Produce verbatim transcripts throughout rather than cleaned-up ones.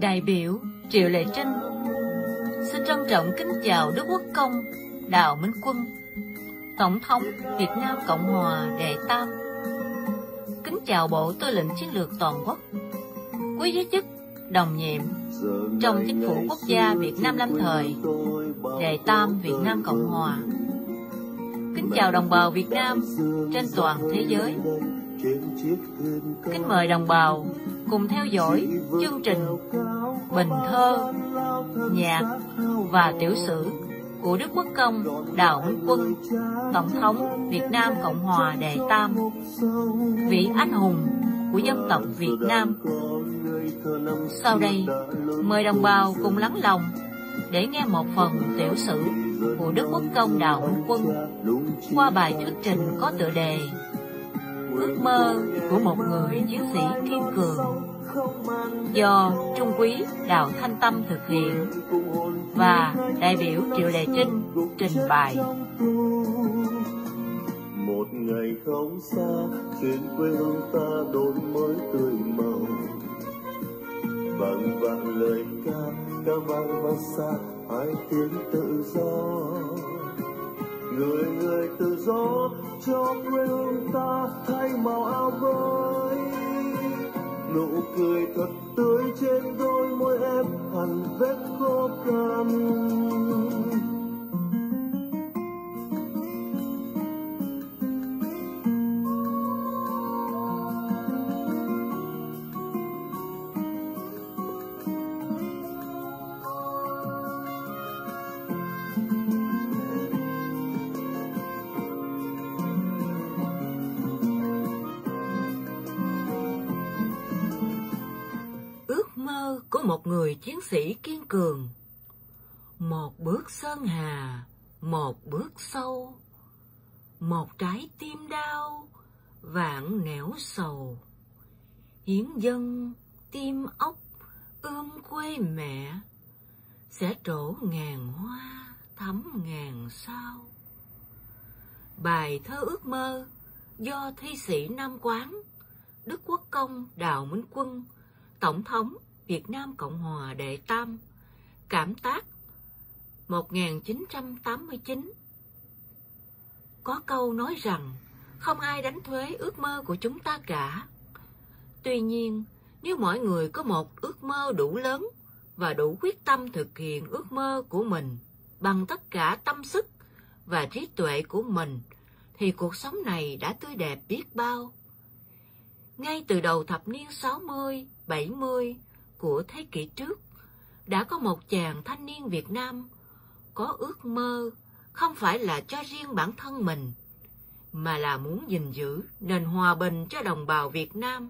Đại biểu Triệu Lệ Trinh xin trân trọng kính chào Đức Quốc Công Đào Minh Quân, Tổng thống Việt Nam Cộng hòa đệ tam. Kính chào Bộ Tư lệnh Chiến lược Toàn quốc, quý giới chức, đồng nhiệm trong Chính phủ Quốc gia Việt Nam lâm thời đệ tam Việt Nam Cộng hòa. Kính chào đồng bào Việt Nam trên toàn thế giới. Kính mời đồng bào cùng theo dõi chương trình Bình thơ, nhạc và tiểu sử của Đức Quốc Công Đào Minh Quân, Tổng thống Việt Nam Cộng hòa đệ tam, vị anh hùng của dân tộc Việt Nam. Sau đây, mời đồng bào cùng lắng lòng để nghe một phần tiểu sử của Đức Quốc Công Đào Minh Quân qua bài thuyết trình có tựa đề Ước mơ của một người chiến sĩ kiên cường, do Trung úy Đào Thanh Tâm thực hiện và đại biểu Triệu Lệ Trinh trình bày. Một ngày không xa, trên quê hương ta đổi mới tươi màu, vang vang lời ca, ca vang vang xa hai tiếng tự do. Người người tự do cho quê hương ta thay màu áo mới, nụ cười thật tươi trên đôi môi em hằn vết khô cằn. Của một người chiến sĩ kiên cường. Một bước sơn hà, một bước sâu, một trái tim đau, vạn nẻo sầu. Hiến dâng tim ốc ươm quê mẹ, sẽ trổ ngàn hoa thắm ngàn sao. Bài thơ ước mơ do thi sĩ Nam Quán, Đức Quốc Công Đào Minh Quân, Tổng thống Việt Nam Cộng hòa đệ tam, cảm tác một nghìn chín trăm tám mươi chín. Có câu nói rằng không ai đánh thuế ước mơ của chúng ta cả. Tuy nhiên, nếu mỗi người có một ước mơ đủ lớn và đủ quyết tâm thực hiện ước mơ của mình bằng tất cả tâm sức và trí tuệ của mình, thì cuộc sống này đã tươi đẹp biết bao. Ngay từ đầu thập niên sáu mươi, bảy mươi của thế kỷ trước, đã có một chàng thanh niên Việt Nam có ước mơ không phải là cho riêng bản thân mình, mà là muốn gìn giữ nền hòa bình cho đồng bào Việt Nam.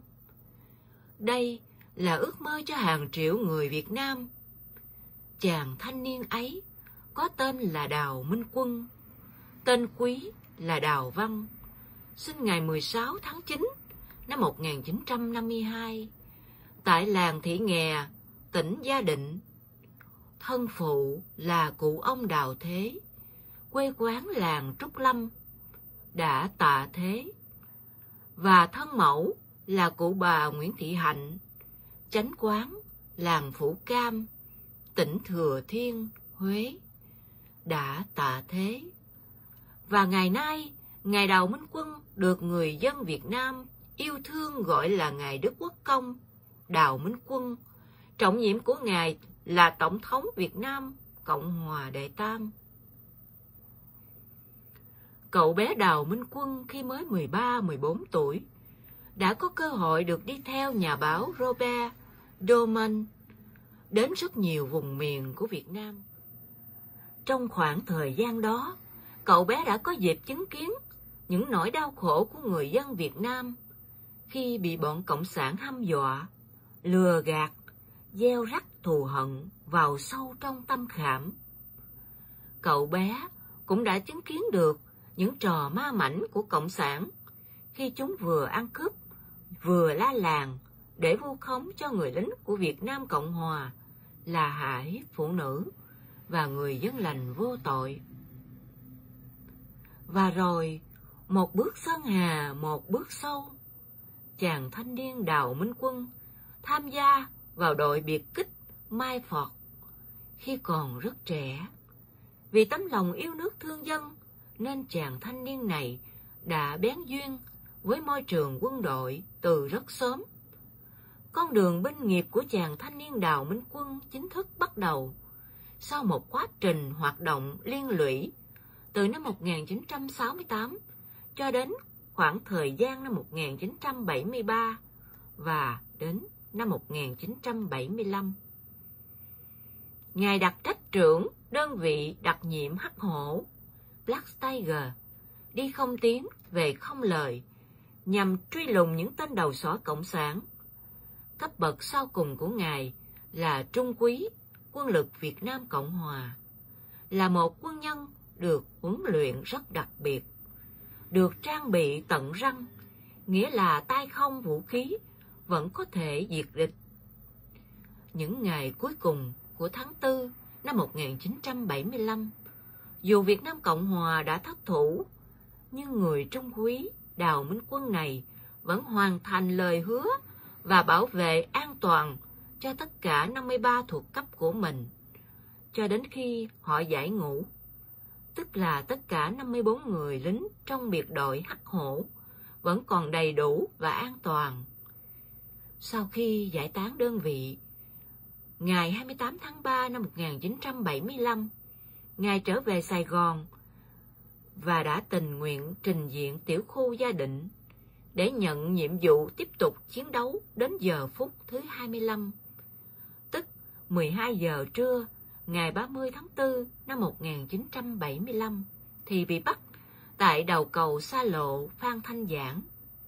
Đây là ước mơ cho hàng triệu người Việt Nam. Chàng thanh niên ấy có tên là Đào Minh Quân, tên quý là Đào Văn, sinh ngày mười sáu tháng chín năm một nghìn chín trăm năm mươi hai, tại làng Thị Nghè, tỉnh Gia Định. Thân phụ là cụ ông Đào Thế, quê quán làng Trúc Lâm, đã tạ thế. Và thân mẫu là cụ bà Nguyễn Thị Hạnh, chánh quán làng Phủ Cam, tỉnh Thừa Thiên, Huế, đã tạ thế. Và ngày nay, Ngài Đào Minh Quân được người dân Việt Nam yêu thương gọi là Ngài Đức Quốc Công Đào Minh Quân, trọng nhiệm của Ngài là Tổng thống Việt Nam Cộng hòa đệ tam. Cậu bé Đào Minh Quân khi mới mười ba mười bốn tuổi đã có cơ hội được đi theo nhà báo Robert Doman đến rất nhiều vùng miền của Việt Nam. Trong khoảng thời gian đó, cậu bé đã có dịp chứng kiến những nỗi đau khổ của người dân Việt Nam khi bị bọn Cộng sản hăm dọa, lừa gạt, gieo rắc thù hận vào sâu trong tâm khảm. Cậu bé cũng đã chứng kiến được những trò ma mãnh của Cộng sản khi chúng vừa ăn cướp, vừa la làng để vu khống cho người lính của Việt Nam Cộng hòa là hạ hiếp phụ nữ và người dân lành vô tội. Và rồi, một bước sơn hà, một bước sâu, chàng thanh niên Đào Minh Quân tham gia vào đội biệt kích Mai Phọt khi còn rất trẻ. Vì tấm lòng yêu nước thương dân nên chàng thanh niên này đã bén duyên với môi trường quân đội từ rất sớm. Con đường binh nghiệp của chàng thanh niên Đào Minh Quân chính thức bắt đầu sau một quá trình hoạt động liên lụy từ năm một nghìn chín trăm sáu mươi tám cho đến khoảng thời gian năm một nghìn chín trăm bảy mươi ba và đến năm một nghìn chín trăm bảy mươi lăm. Ngài đặc trách trưởng đơn vị đặc nhiệm Hắc Hổ Black Tiger đi không tiến về không lời nhằm truy lùng những tên đầu sỏ cộng sản. Cấp bậc sau cùng của ngài là trung úy quân lực Việt Nam Cộng Hòa, là một quân nhân được huấn luyện rất đặc biệt, được trang bị tận răng, nghĩa là tay không vũ khí vẫn có thể diệt địch. Những ngày cuối cùng của tháng tư năm một nghìn chín trăm bảy mươi lăm, dù Việt Nam Cộng Hòa đã thất thủ, nhưng người trung úy Đào Minh Quân này vẫn hoàn thành lời hứa và bảo vệ an toàn cho tất cả năm mươi ba thuộc cấp của mình, cho đến khi họ giải ngũ, tức là tất cả năm mươi bốn người lính trong biệt đội Hắc Hổ vẫn còn đầy đủ và an toàn. Sau khi giải tán đơn vị, ngày hai mươi tám tháng ba năm một nghìn chín trăm bảy mươi lăm, ngài trở về Sài Gòn và đã tình nguyện trình diện tiểu khu Gia Định để nhận nhiệm vụ tiếp tục chiến đấu đến giờ phút thứ hai mươi lăm, tức mười hai giờ trưa ngày ba mươi tháng tư năm một nghìn chín trăm bảy mươi lăm thì bị bắt tại đầu cầu xa lộ Phan Thanh Giảng.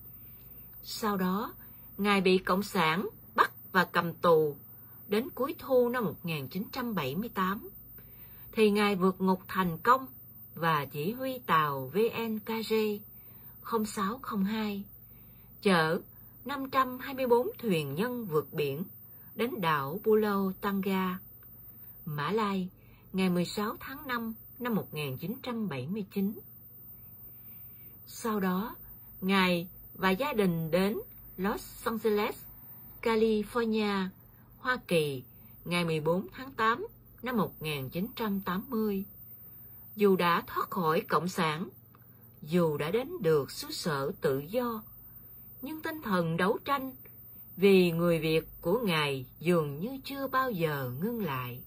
Sau đó, ngài bị Cộng sản bắt và cầm tù đến cuối thu năm một nghìn chín trăm bảy mươi tám, thì ngài vượt ngục thành công và chỉ huy tàu vê en ca giê không sáu không hai chở năm trăm hai mươi bốn thuyền nhân vượt biển đến đảo Pulau Tanga, Mã Lai, ngày mười sáu tháng năm năm một nghìn chín trăm bảy mươi chín. Sau đó, ngài và gia đình đến Los Angeles, California, Hoa Kỳ, ngày mười bốn tháng tám năm một nghìn chín trăm tám mươi. Dù đã thoát khỏi Cộng sản, dù đã đến được xứ sở tự do, nhưng tinh thần đấu tranh vì người Việt của ngài dường như chưa bao giờ ngưng lại.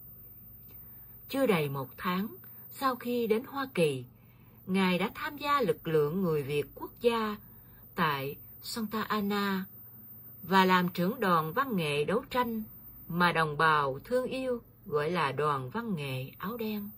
Chưa đầy một tháng sau khi đến Hoa Kỳ, ngài đã tham gia lực lượng người Việt quốc gia tại Santa Ana và làm trưởng đoàn văn nghệ đấu tranh mà đồng bào thương yêu gọi là đoàn văn nghệ áo đen.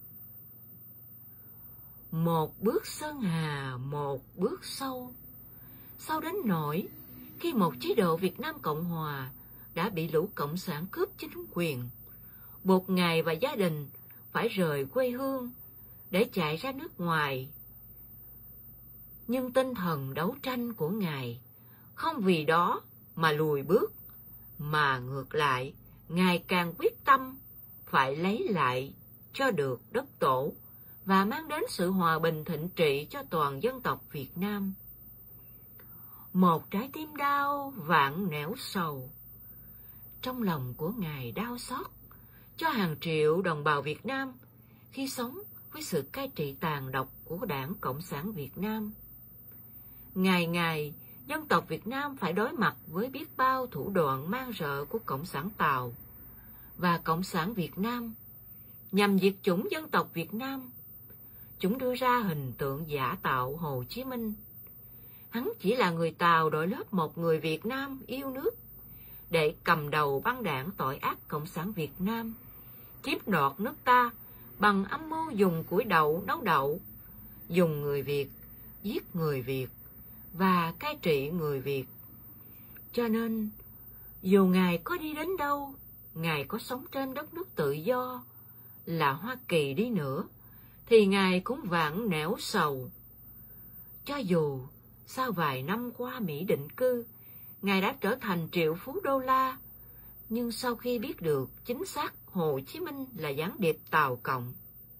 Một bước sơn hà, một bước sâu. Sâu đến nỗi khi một chế độ Việt Nam Cộng Hòa đã bị lũ cộng sản cướp chính quyền, buộc ngài và gia đình phải rời quê hương để chạy ra nước ngoài. Nhưng tinh thần đấu tranh của ngài không vì đó mà lùi bước, mà ngược lại, ngài càng quyết tâm phải lấy lại cho được đất tổ và mang đến sự hòa bình thịnh trị cho toàn dân tộc Việt Nam. Một trái tim đau vạn nẻo sầu. Trong lòng của ngài đau xót cho hàng triệu đồng bào Việt Nam khi sống với sự cai trị tàn độc của Đảng Cộng sản Việt Nam. Ngày ngày, dân tộc Việt Nam phải đối mặt với biết bao thủ đoạn man rợ của Cộng sản Tàu và Cộng sản Việt Nam nhằm diệt chủng dân tộc Việt Nam. Chúng đưa ra hình tượng giả tạo Hồ Chí Minh. Hắn chỉ là người Tàu đội lớp một người Việt Nam yêu nước để cầm đầu băng đảng tội ác Cộng sản Việt Nam, chiếm đoạt nước ta bằng âm mưu dùng củi đậu nấu đậu, dùng người Việt giết người Việt và cai trị người Việt. Cho nên, dù ngài có đi đến đâu, ngài có sống trên đất nước tự do là Hoa Kỳ đi nữa, thì ngài cũng vạn nẻo sầu. Cho dù sau vài năm qua Mỹ định cư, ngài đã trở thành triệu phú đô la, nhưng sau khi biết được chính xác Hồ Chí Minh là gián điệp Tàu Cộng,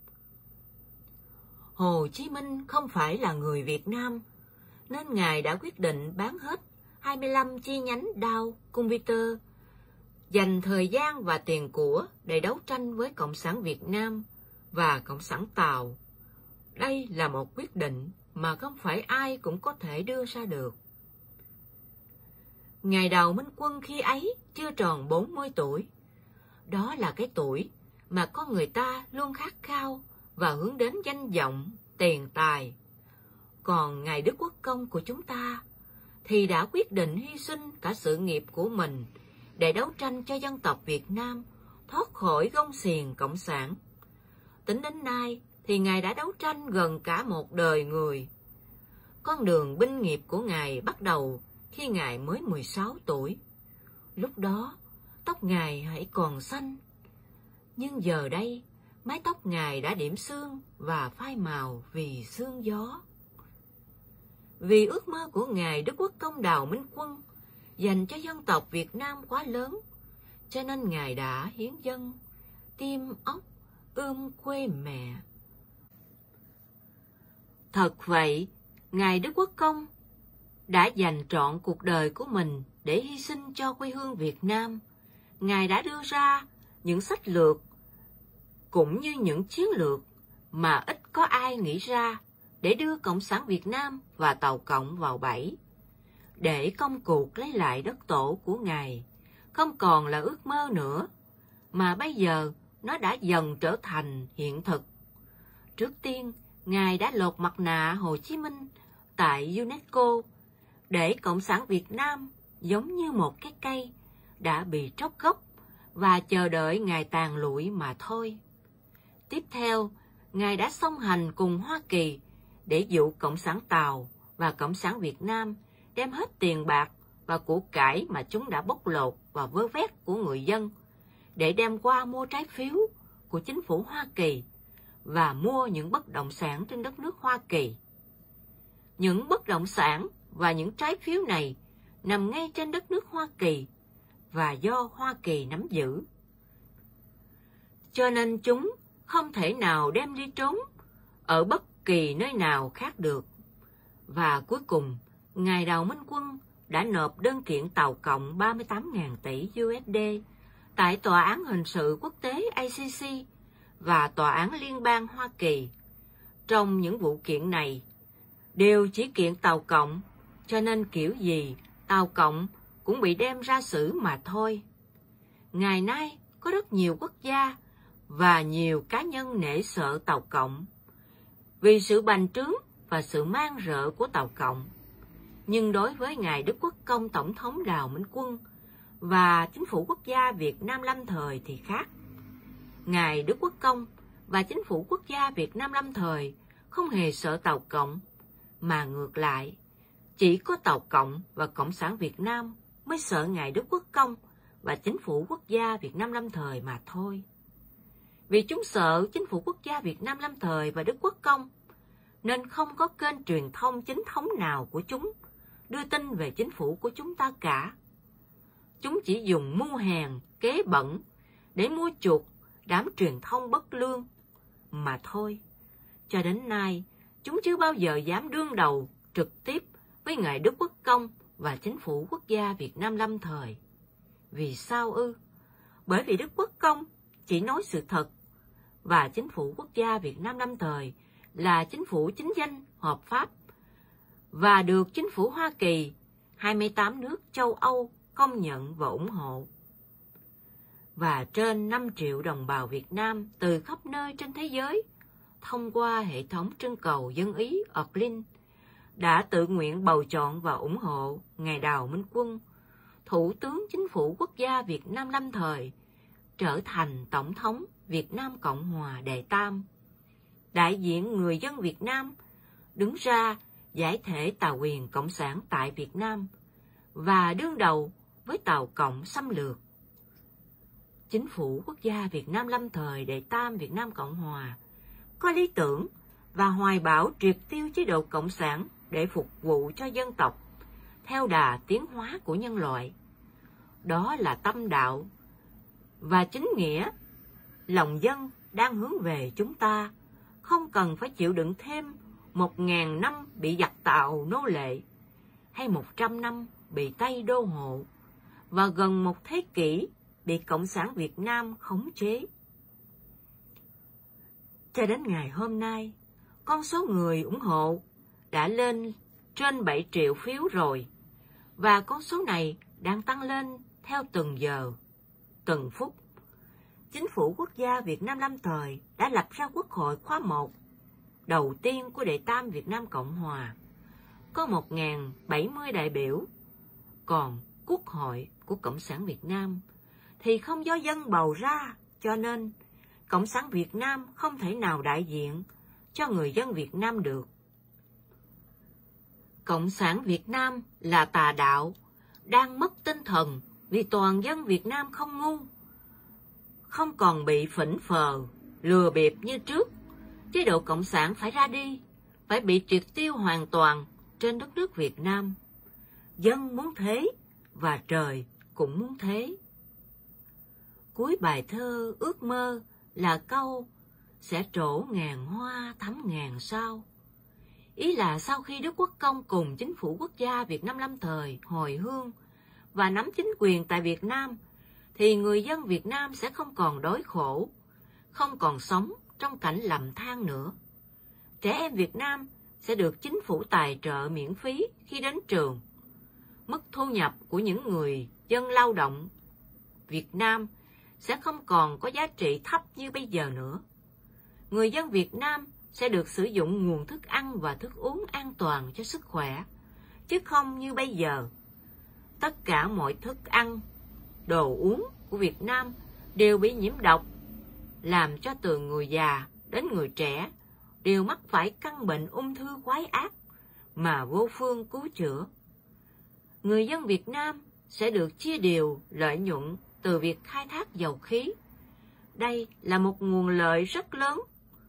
Hồ Chí Minh không phải là người Việt Nam, nên ngài đã quyết định bán hết hai mươi lăm chi nhánh Dow Computer dành thời gian và tiền của để đấu tranh với Cộng sản Việt Nam và Cộng sản Tàu. Đây là một quyết định mà không phải ai cũng có thể đưa ra được. Ngài Đào Minh Quân khi ấy chưa tròn bốn mươi tuổi. Đó là cái tuổi mà con người ta luôn khát khao và hướng đến danh vọng, tiền tài. Còn Ngài Đức Quốc Công của chúng ta thì đã quyết định hy sinh cả sự nghiệp của mình để đấu tranh cho dân tộc Việt Nam thoát khỏi gông xiềng Cộng sản. Tính đến nay thì Ngài đã đấu tranh gần cả một đời người. Con đường binh nghiệp của Ngài bắt đầu khi Ngài mới mười sáu tuổi. Lúc đó, tóc Ngài hãy còn xanh. Nhưng giờ đây, mái tóc Ngài đã điểm xương và phai màu vì sương gió. Vì ước mơ của Ngài Đức Quốc Công Đào Minh Quân dành cho dân tộc Việt Nam quá lớn, cho nên Ngài đã hiến dâng tim óc ươm quê mẹ. Thật vậy, Ngài Đức Quốc Công đã dành trọn cuộc đời của mình để hy sinh cho quê hương Việt Nam. Ngài đã đưa ra những sách lược cũng như những chiến lược mà ít có ai nghĩ ra để đưa Cộng sản Việt Nam và Tàu Cộng vào bẫy. Để công cuộc lấy lại đất tổ của Ngài không còn là ước mơ nữa, mà bây giờ nó đã dần trở thành hiện thực. Trước tiên, Ngài đã lột mặt nạ Hồ Chí Minh tại UNESCO để Cộng sản Việt Nam giống như một cái cây đã bị tróc gốc và chờ đợi Ngài tàn lụi mà thôi. Tiếp theo, Ngài đã song hành cùng Hoa Kỳ để dụ Cộng sản Tàu và Cộng sản Việt Nam đem hết tiền bạc và của cải mà chúng đã bóc lột và vơ vét của người dân để đem qua mua trái phiếu của chính phủ Hoa Kỳ và mua những bất động sản trên đất nước Hoa Kỳ. Những bất động sản và những trái phiếu này nằm ngay trên đất nước Hoa Kỳ và do Hoa Kỳ nắm giữ. Cho nên chúng không thể nào đem đi trốn ở bất kỳ nơi nào khác được. Và cuối cùng, Ngài Đào Minh Quân đã nộp đơn kiện Tàu Cộng ba mươi tám nghìn tỷ u ét đê tại Tòa án Hình sự Quốc tế I C C và Tòa án Liên bang Hoa Kỳ. Trong những vụ kiện này, đều chỉ kiện Tàu Cộng, cho nên kiểu gì Tàu Cộng cũng bị đem ra xử mà thôi. Ngày nay có rất nhiều quốc gia và nhiều cá nhân nể sợ Tàu Cộng vì sự bành trướng và sự man rợ của Tàu Cộng. Nhưng đối với Ngài Đức Quốc Công Tổng thống Đào Minh Quân và chính phủ quốc gia Việt Nam lâm thời thì khác. Ngài Đức Quốc Công và chính phủ quốc gia Việt Nam lâm thời không hề sợ Tàu Cộng, mà ngược lại, chỉ có Tàu Cộng và Cộng sản Việt Nam mới sợ Ngài Đức Quốc Công và chính phủ quốc gia Việt Nam lâm thời mà thôi. Vì chúng sợ chính phủ quốc gia Việt Nam lâm thời và Đức Quốc Công, nên không có kênh truyền thông chính thống nào của chúng đưa tin về chính phủ của chúng ta cả. Chúng chỉ dùng mưu hèn, kế bẩn để mua chuộc đám truyền thông bất lương mà thôi. Cho đến nay, chúng chưa bao giờ dám đương đầu trực tiếp với Ngài Đức Quốc Công và chính phủ quốc gia Việt Nam lâm thời. Vì sao ư? Bởi vì Đức Quốc Công chỉ nói sự thật, và chính phủ quốc gia Việt Nam lâm thời là chính phủ chính danh, hợp pháp, và được chính phủ Hoa Kỳ, hai mươi tám nước châu Âu công nhận và ủng hộ. Và trên năm triệu đồng bào Việt Nam từ khắp nơi trên thế giới, thông qua hệ thống trưng cầu dân Ý Orklin, đã tự nguyện bầu chọn và ủng hộ Ngài Đào Minh Quân, Thủ tướng Chính phủ Quốc gia Việt Nam lâm thời, trở thành Tổng thống Việt Nam Cộng hòa đệ tam. Đại diện người dân Việt Nam đứng ra giải thể tà quyền Cộng sản tại Việt Nam và đương đầu với Tàu Cộng xâm lược. Chính phủ Quốc gia Việt Nam lâm thời đệ tam Việt Nam Cộng hòa có lý tưởng và hoài bão triệt tiêu chế độ Cộng sản để phục vụ cho dân tộc theo đà tiến hóa của nhân loại. Đó là tâm đạo và chính nghĩa. Lòng dân đang hướng về chúng ta, không cần phải chịu đựng thêm một ngàn năm bị giặc Tàu nô lệ, hay một trăm năm bị Tây đô hộ, và gần một thế kỷ bị Cộng sản Việt Nam khống chế. Cho đến ngày hôm nay, con số người ủng hộ đã lên trên bảy triệu phiếu rồi, và con số này đang tăng lên theo từng giờ, từng phút. Chính phủ quốc gia Việt Nam lâm thời đã lập ra Quốc hội khóa một, đầu tiên của Đệ Tam Việt Nam Cộng Hòa, có một nghìn bảy mươi đại biểu, còn Quốc hội của Cộng sản Việt Nam thì không do dân bầu ra, cho nên Cộng sản Việt Nam không thể nào đại diện cho người dân Việt Nam được. Cộng sản Việt Nam là tà đạo, đang mất tinh thần vì toàn dân Việt Nam không ngu, không còn bị phỉnh phờ, lừa bịp như trước. Chế độ Cộng sản phải ra đi, phải bị triệt tiêu hoàn toàn trên đất nước Việt Nam. Dân muốn thế, và trời cũng muốn thế. Cuối bài thơ ước mơ là câu sẽ trổ ngàn hoa thắm ngàn sao. Ý là sau khi Đức Quốc Công cùng chính phủ quốc gia Việt Nam lâm thời hồi hương và nắm chính quyền tại Việt Nam, thì người dân Việt Nam sẽ không còn đói khổ, không còn sống trong cảnh lầm than nữa. Trẻ em Việt Nam sẽ được chính phủ tài trợ miễn phí khi đến trường. Mức thu nhập của những người dân lao động Việt Nam sẽ không còn có giá trị thấp như bây giờ nữa. Người dân Việt Nam sẽ được sử dụng nguồn thức ăn và thức uống an toàn cho sức khỏe, chứ không như bây giờ. Tất cả mọi thức ăn, đồ uống của Việt Nam đều bị nhiễm độc, làm cho từ người già đến người trẻ đều mắc phải căn bệnh ung thư quái ác mà vô phương cứu chữa. Người dân Việt Nam sẽ được chia đều lợi nhuận từ việc khai thác dầu khí. Đây là một nguồn lợi rất lớn,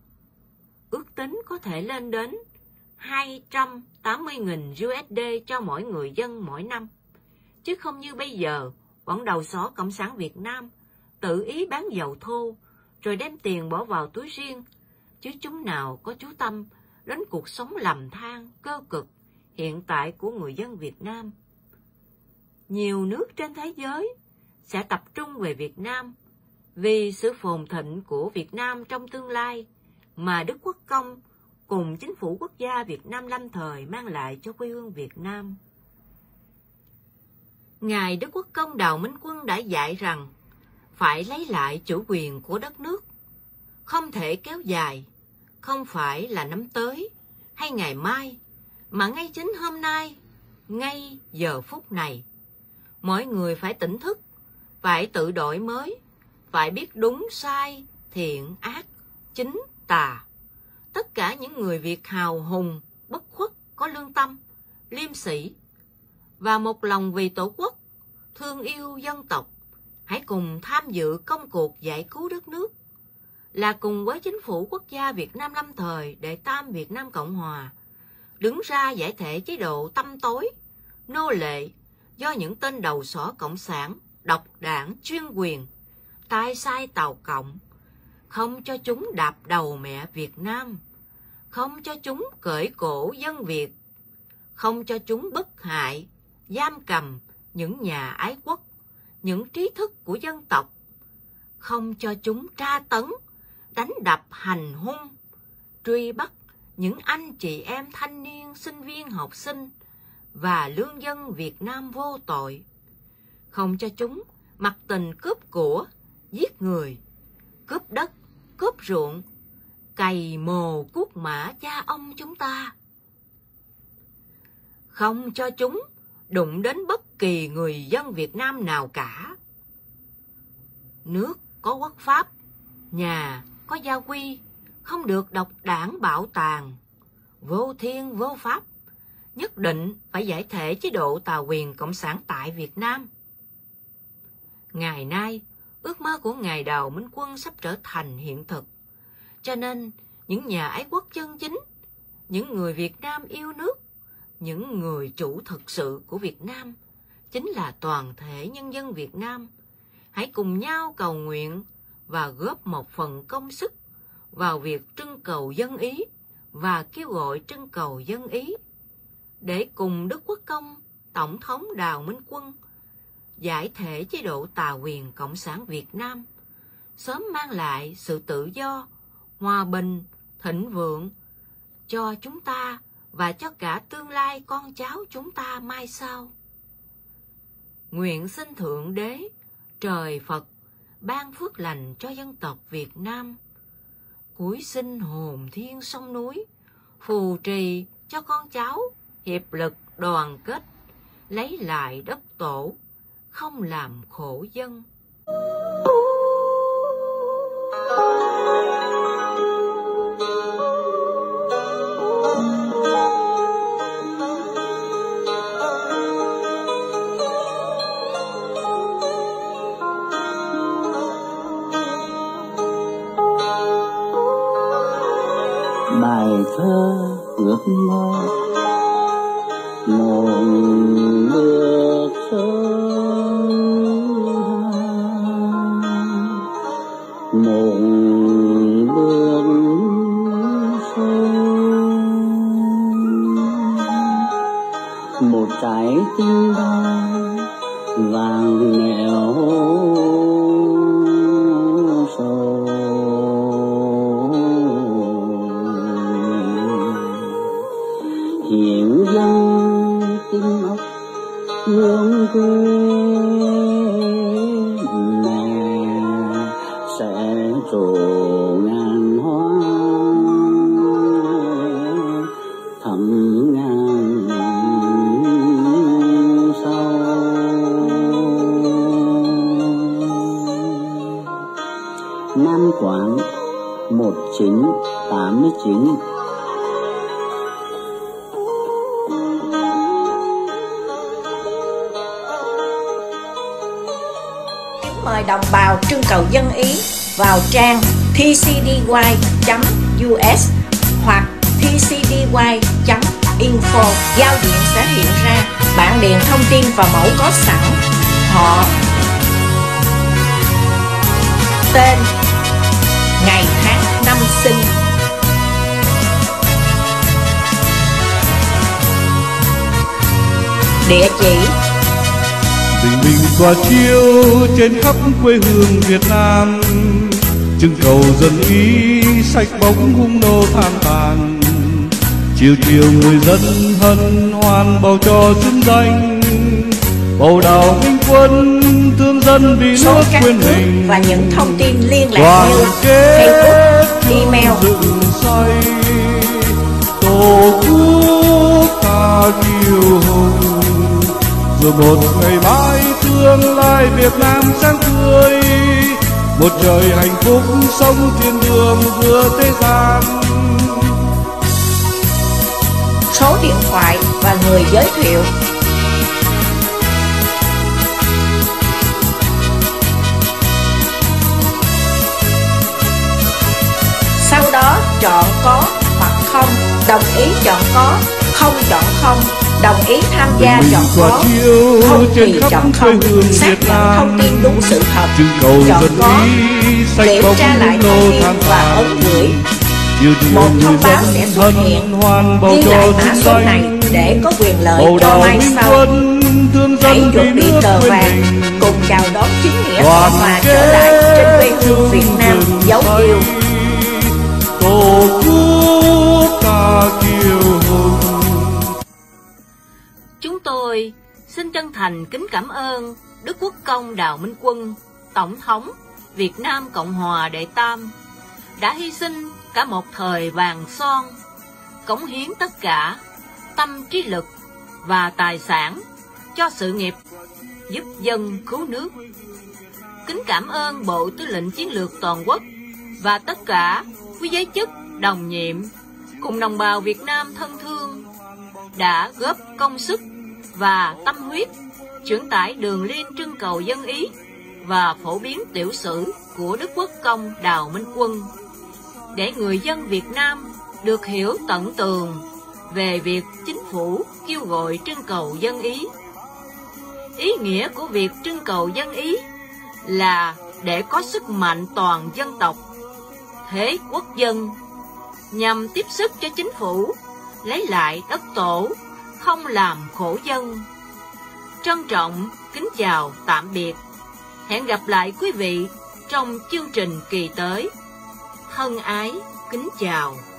ước tính có thể lên đến hai trăm tám mươi nghìn đô la cho mỗi người dân mỗi năm, chứ không như bây giờ bọn đầu sỏ Cộng sản Việt Nam tự ý bán dầu thô rồi đem tiền bỏ vào túi riêng, chứ chúng nào có chú tâm đến cuộc sống lầm than, cơ cực hiện tại của người dân Việt Nam. Nhiều nước trên thế giới sẽ tập trung về Việt Nam vì sự phồn thịnh của Việt Nam trong tương lai mà Đức Quốc Công cùng chính phủ quốc gia Việt Nam lâm thời mang lại cho quê hương Việt Nam. Ngài Đức Quốc Công Đào Minh Quân đã dạy rằng phải lấy lại chủ quyền của đất nước, không thể kéo dài, không phải là năm tới hay ngày mai, mà ngay chính hôm nay, ngay giờ phút này. Mỗi người phải tỉnh thức, phải tự đổi mới, phải biết đúng sai, thiện ác, chính tà. Tất cả những người Việt hào hùng, bất khuất, có lương tâm, liêm sĩ và một lòng vì Tổ quốc, thương yêu dân tộc, hãy cùng tham dự công cuộc giải cứu đất nước, là cùng với chính phủ quốc gia Việt Nam lâm thời Đệ Tam Việt Nam Cộng Hòa đứng ra giải thể chế độ tăm tối, nô lệ do những tên đầu sỏ cộng sản, độc đảng, chuyên quyền, tay sai Tàu Cộng, không cho chúng đạp đầu mẹ Việt Nam, không cho chúng cởi cổ dân Việt, không cho chúng bức hại, giam cầm những nhà ái quốc, những trí thức của dân tộc, không cho chúng tra tấn, đánh đập hành hung, truy bắt những anh chị em thanh niên, sinh viên, học sinh và lương dân Việt Nam vô tội, không cho chúng mặc tình cướp của, giết người, cướp đất, cướp ruộng, cày mồ cuốc mã cha ông chúng ta, không cho chúng đụng đến bất kỳ người dân Việt Nam nào cả. Nước có quốc pháp, nhà có gia quy, không được độc đảng bạo tàn, vô thiên vô pháp, nhất định phải giải thể chế độ tà quyền cộng sản tại Việt Nam. Ngày nay, ước mơ của Ngài Đào Minh Quân sắp trở thành hiện thực, cho nên những nhà ái quốc chân chính, những người Việt Nam yêu nước, những người chủ thực sự của Việt Nam, chính là toàn thể nhân dân Việt Nam, hãy cùng nhau cầu nguyện và góp một phần công sức vào việc trưng cầu dân ý và kêu gọi trưng cầu dân ý, để cùng Đức Quốc Công, Tổng thống Đào Minh Quân giải thể chế độ tà quyền Cộng sản Việt Nam, sớm mang lại sự tự do, hòa bình, thịnh vượng cho chúng ta và cho cả tương lai con cháu chúng ta mai sau. Nguyện xin Thượng Đế, trời Phật, ban phước lành cho dân tộc Việt Nam, cúi xin hồn thiên sông núi, phù trì cho con cháu hiệp lực đoàn kết, lấy lại đất tổ, không làm khổ dân. Bài thơ ước mơ một bước sớm, một bước sâu, một trái tim đau vàng nẻo sâu. Hiến dâng tim óc hương quê mẹ, sẽ trổ ngàn hoa thắm ngàn sau. Nam Quán một nghìn chín trăm tám mươi chín. Mời đồng bào trưng cầu dân Ý vào trang t c d y chấm u s hoặc t c d y chấm info. Giao diện sẽ hiện ra, bạn điền thông tin vào mẫu có sẵn: họ, tên, ngày tháng năm sinh, địa chỉ. Bình minh tỏa chiếu trên khắp quê hương Việt Nam, trưng cầu dân Ý sách bóng hung nô than tàn. Chiều chiều người dân hân hoan bầu cho xứng danh, bầu Đào Minh Quân thương dân vì nước quên mình. Và những thông tin liên lạc như Facebook, email. Dựng xây Tổ quốc ta kiêu hùng, rồi một ngày mai tương lai Việt Nam sáng tươi, một trời hạnh phúc sống thiên đường giữa thế gian. Số điện thoại và người giới thiệu. Sau đó chọn có hoặc không, đồng ý chọn có, không chọn không, đồng ý tham gia chọn có, không thì chọn không, xác nhận thông tin đúng sự thật, chọn có, kiểm tra lại thông tin và ấn gửi. Một thông báo sẽ xuất hiện, ghi lại mã số này để có quyền lợi cho mai sau. Hãy chuẩn bị cờ vàng cùng chào đón chính nghĩa Cộng hòa trở lại trên quê hương Việt Nam dấu yêu. Tổ quốc ta kiêu hùng. Chúng tôi xin chân thành kính cảm ơn Đức Quốc công Đào Minh Quân, Tổng thống Việt Nam Cộng hòa đệ tam, đã hy sinh cả một thời vàng son, cống hiến tất cả tâm trí lực và tài sản cho sự nghiệp giúp dân cứu nước. Kính cảm ơn Bộ Tư lệnh Chiến lược Toàn quốc và tất cả quý giới chức, đồng nhiệm cùng đồng bào Việt Nam thân thương đã góp công sức và tâm huyết chuyển tải đường liên trưng cầu dân Ý và phổ biến tiểu sử của Đức Quốc công Đào Minh Quân, để người dân Việt Nam được hiểu tận tường về việc chính phủ kêu gọi trưng cầu dân Ý. Ý nghĩa của việc trưng cầu dân Ý là để có sức mạnh toàn dân tộc, thế quốc dân, nhằm tiếp sức cho chính phủ lấy lại đất tổ, không làm khổ dân. trân trọng kính chào tạm biệt. Hẹn gặp lại quý vị trong chương trình kỳ tới. Thân ái kính chào.